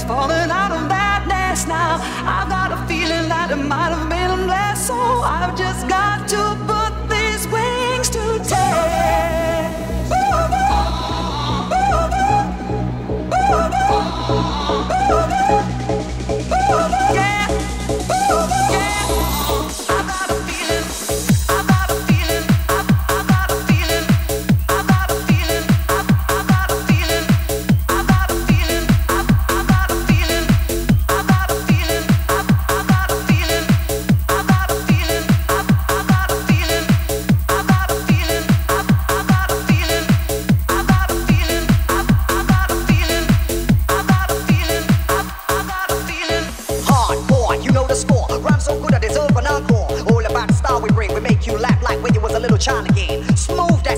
is falling out of that nest now. I've got a feeling that it might have been blessed, so I've just got to put these wings to test. Yeah, yeah. I've got a feeling. I've got a feeling. I've got a feeling. I've got a feeling. I've got a feeling. I've got a feeling. I've got a feeling. I've got a feeling. I've got a feeling. I've got a feeling. I've got a feeling. I've got a feeling. I've got a feeling. I've got a feeling. I've got a feeling. I've got a feeling. I've got a feeling. Hardcore, you know the score. Rhyme so good I deserve an encore. All about the style we bring, we make you laugh like when you was a little child again. Smooth